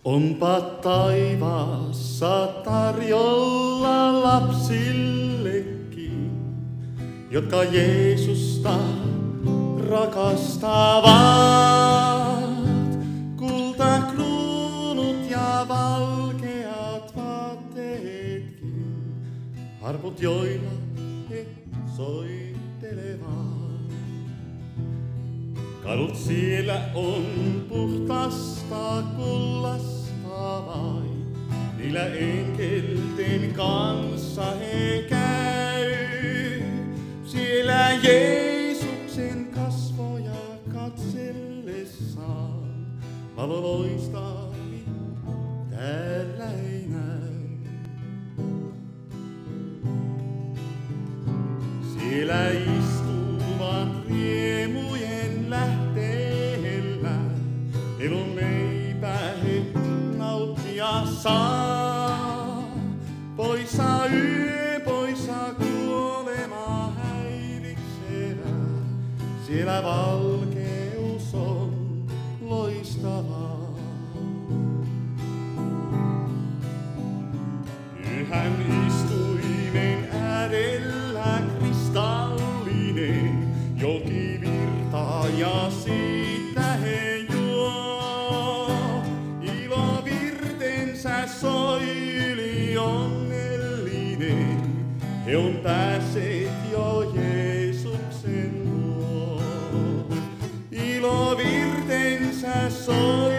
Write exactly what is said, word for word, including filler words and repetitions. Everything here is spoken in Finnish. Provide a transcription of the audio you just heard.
Onpa taivaassa tarjolla lapsillekin, jotka Jeesusta rakastavat. Kultakruunut ja valkeat vaatteetkin, harput joilla he soittelevat. Kadut siellä on puhtasta kullasta vain, niillä enkelten kanssa he käy. Siellä Jeesuksen kasvoja katsellessaan, valo loistaa, täällä ei näy. Siellä istuvat riemujen lähteellä, elon leipää he nauttia saa. Poissa yö, poissa kuolema häiritsevä, siellä valkeus on loistavaa. Pyhän istuimen äärellä kristallinen joki virtaa ja siitä he juo. Ilovirtensä soi yli onnellinen, he on päässeet jo Jeesuksen luo. Ilovirtensä soi